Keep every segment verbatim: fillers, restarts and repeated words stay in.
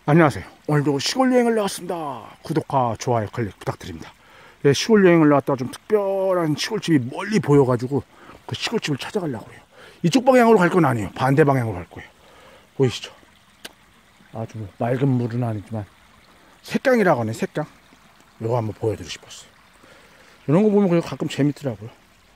안녕하세요. 오늘도 시골 여행을 나왔습니다. 구독과 좋아요 클릭 부탁드립니다. 네, 시골 여행을 나왔다가 좀 특별한 시골집이 멀리 보여가지고 그 시골집을 찾아가려고 해요. 이쪽 방향으로 갈 건 아니에요. 반대 방향으로 갈 거예요. 보이시죠? 아주 맑은 물은 아니지만 색강이라고 하네. 색강. 이거 한번 보여드리고 싶었어요. 이런 거 보면 가끔 재밌더라고요.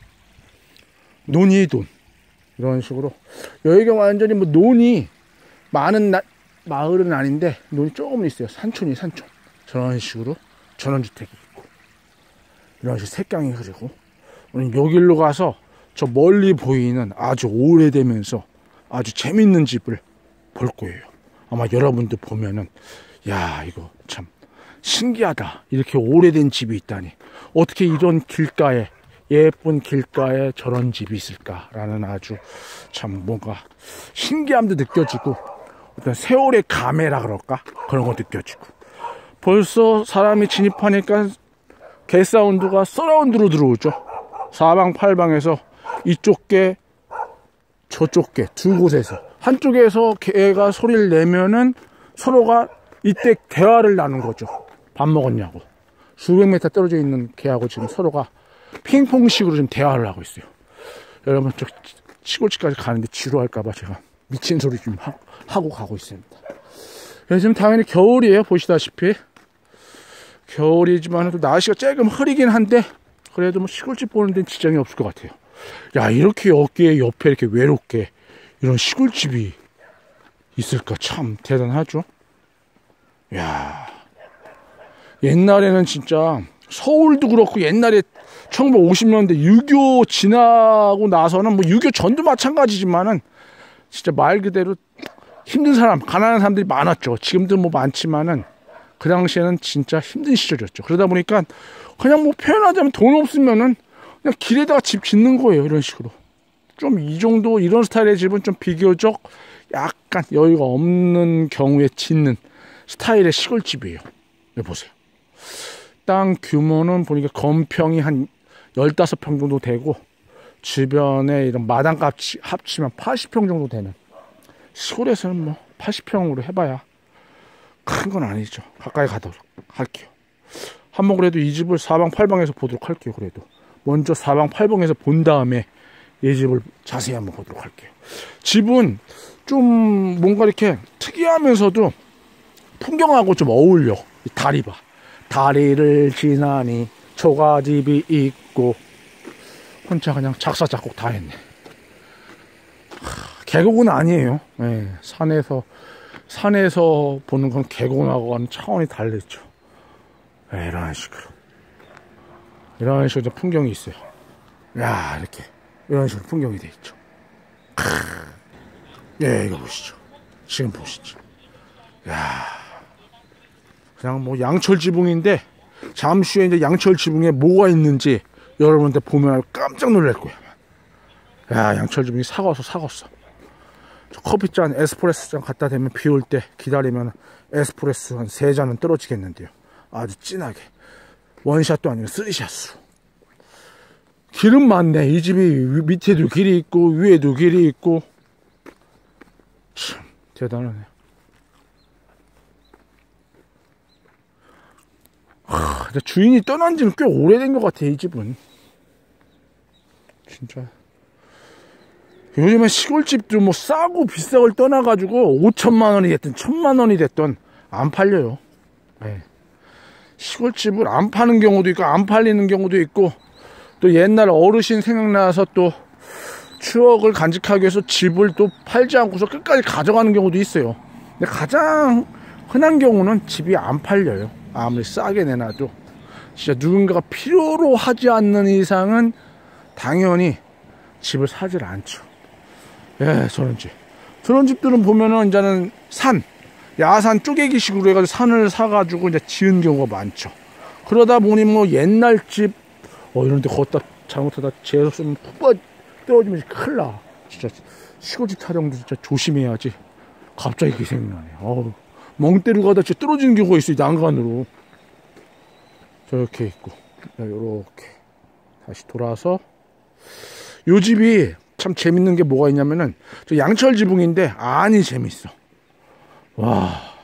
논이 돈 이런 식으로 여기가 완전히 뭐 논이 많은 나, 마을은 아닌데 논이 조금 있어요. 산촌이 산촌. 저런 식으로 전원주택이 있고 이런 식으로 색강이 흐르고 오늘 여기로 가서 저 멀리 보이는 아주 오래되면서 아주 재밌는 집을 볼 거예요. 아마 여러분들 보면은 야 이거 참 신기하다. 이렇게 오래된 집이 있다니. 어떻게 이런 길가에 예쁜 길가에 저런 집이 있을까라는 아주 참 뭔가 신기함도 느껴지고 어떤 세월의 감회라 그럴까? 그런 거 느껴지고 벌써 사람이 진입하니까 개 사운드가 서라운드로 들어오죠. 사방팔방에서 이쪽 개 저쪽 개 두 곳에서 한쪽에서 개가 소리를 내면은 서로가 이때 대화를 나눈 거죠. 밥 먹었냐고. 수백 미터 떨어져 있는 개하고 지금 서로가 핑퐁식으로 지금 대화를 하고 있어요. 여러분 저 시골집까지 가는데 지루할까봐 제가 미친 소리 좀 하, 하고 가고 있습니다. 지금 당연히 겨울이에요. 보시다시피 겨울이지만 또 날씨가 조금 흐리긴 한데 그래도 뭐 시골집 보는 데는 지장이 없을 것 같아요. 야 이렇게 어깨 옆에 이렇게 외롭게 이런 시골집이 있을까 참 대단하죠. 야 옛날에는 진짜 서울도 그렇고 옛날에 천구백오십 년대 유교 지나고 나서는 뭐 유교 전도 마찬가지지만은 진짜 말 그대로 힘든 사람, 가난한 사람들이 많았죠. 지금도 뭐 많지만은 그 당시에는 진짜 힘든 시절이었죠. 그러다 보니까 그냥 뭐 표현하자면 돈 없으면은 그냥 길에다가 집 짓는 거예요. 이런 식으로. 좀 이 정도 이런 스타일의 집은 좀 비교적 약간 여유가 없는 경우에 짓는 스타일의 시골집이에요. 여기 보세요. 땅 규모는 보니까 건평이 한 열다섯 평 정도 되고 주변에 이런 마당값 합치면 팔십 평 정도 되는 시골에서는 뭐 팔십 평으로 해봐야 큰 건 아니죠. 가까이 가도록 할게요. 한번 그래도 이 집을 사방팔방에서 보도록 할게요. 그래도 먼저 사방팔방에서 본 다음에 이 집을 자세히 한번 보도록 할게요. 집은 좀 뭔가 이렇게 특이하면서도 풍경하고 좀 어울려. 이 다리 봐. 다리를 지나니 초가집이 있고 혼자 그냥 작사 작곡 다 했네. 하, 계곡은 아니에요. 네, 산에서 산에서 보는 건 계곡하고는 차원이 다르죠. 네, 이런 식으로 이런 식으로 풍경이 있어요. 야 이렇게 이런 식으로 풍경이 돼 있죠. 예, 이거 보시죠. 지금 보시죠. 야 그냥 뭐 양철 지붕인데 잠시 후에 이제 양철 지붕에 뭐가 있는지 여러분들 보면 깜짝 놀랄 거야. 야 양철 지붕이 사가서 사갔어. 저 커피잔 에스프레소 잔 갖다 대면 비 올 때 기다리면 에스프레소 한 세 잔은 떨어지겠는데요. 아주 진하게 원샷도 아니고 쓰리샷으로. 길은 많네. 이 집이 밑에도 길이 있고 위에도 길이 있고 참 대단하네. 하, 주인이 떠난 지는 꽤 오래된 것 같아. 이 집은 진짜 요즘에 시골집도 뭐 싸고 비싸고 떠나가지고 오천만 원이 됐든 천만 원이 됐든 안 팔려요. 네. 시골집을 안 파는 경우도 있고 안 팔리는 경우도 있고 또 옛날 어르신 생각나서 또 추억을 간직하기 위해서 집을 또 팔지 않고서 끝까지 가져가는 경우도 있어요. 근데 가장 흔한 경우는 집이 안 팔려요. 아무리 싸게 내놔도 진짜 누군가가 필요로 하지 않는 이상은 당연히 집을 사질 않죠. 예, 저런 집. 저런 집들은 보면은 이제는 산, 야산 쪼개기식으로 해가지고 산을 사가지고 이제 지은 경우가 많죠. 그러다 보니 뭐 옛날 집, 어, 이런데 걷다 잘못하다 재수 훅 떨어지면 큰일 나. 진짜 시골집 촬영도 진짜 조심해야지. 갑자기 그게 생각나네. 어우. 멍 때리고 가다 진짜 떨어지는 경우가 있어요. 난간으로. 저렇게 있고 요렇게 다시 돌아서 요 집이 참 재밌는 게 뭐가 있냐면은 저 양철 지붕인데 아니 재밌어. 와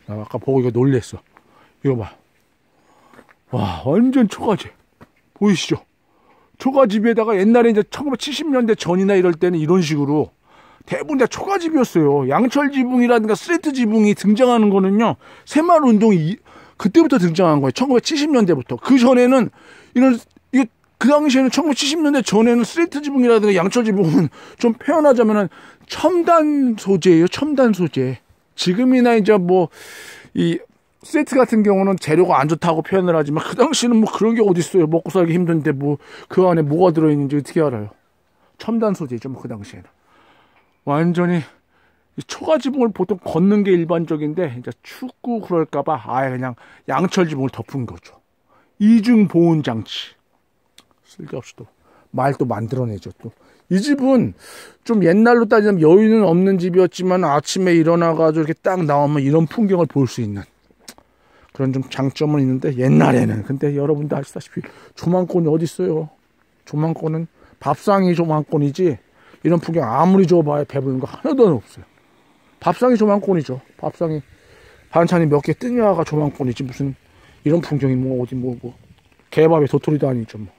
나 아까 보고 이거 놀랬어. 이거 봐. 와, 완전 초가집. 보이시죠? 초가집에다가 옛날에 이제 천구백칠십 년대 전이나 이럴 때는 이런 식으로 대부분 다 초가집이었어요. 양철 지붕이라든가 스레트 지붕이 등장하는 거는요, 새마을 운동이 그때부터 등장한 거예요. 천구백칠십 년대부터. 그 전에는 이런, 이거 그 당시에는 천구백칠십 년대 전에는 스레트 지붕이라든가 양철 지붕은 좀 표현하자면은 첨단 소재예요. 첨단 소재. 지금이나 이제 뭐 이 세트 같은 경우는 재료가 안 좋다고 표현을 하지만 그 당시는 뭐 그런 게 어디 있어요. 먹고 살기 힘든데 뭐 그 안에 뭐가 들어있는지 어떻게 알아요. 첨단 소재죠. 뭐 그 당시에는 완전히 초가 지붕을 보통 걷는 게 일반적인데 이제 춥고 그럴까봐 아예 그냥 양철 지붕을 덮은 거죠. 이중 보온 장치. 쓸데없이 또 말 또 만들어내죠. 또 이 집은 좀 옛날로 따지면 여유는 없는 집이었지만 아침에 일어나가지고 이렇게 딱 나오면 이런 풍경을 볼 수 있는 그런 좀 장점은 있는데 옛날에는 근데 여러분도 아시다시피 조망권이 어디 있어요. 조망권은 밥상이 조망권이지 이런 풍경 아무리 줘봐야 배부른 거 하나도 없어요. 밥상이 조망권이죠. 밥상이 반찬이 몇 개 뜨냐가 조망권이지 무슨 이런 풍경이 뭐 어디 뭐 뭐 개밥에 도토리도 아니죠 뭐.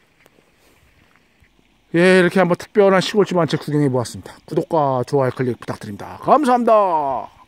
예, 이렇게 한번 특별한 시골집 한 채 구경해 보았습니다. 구독과 좋아요 클릭 부탁드립니다. 감사합니다.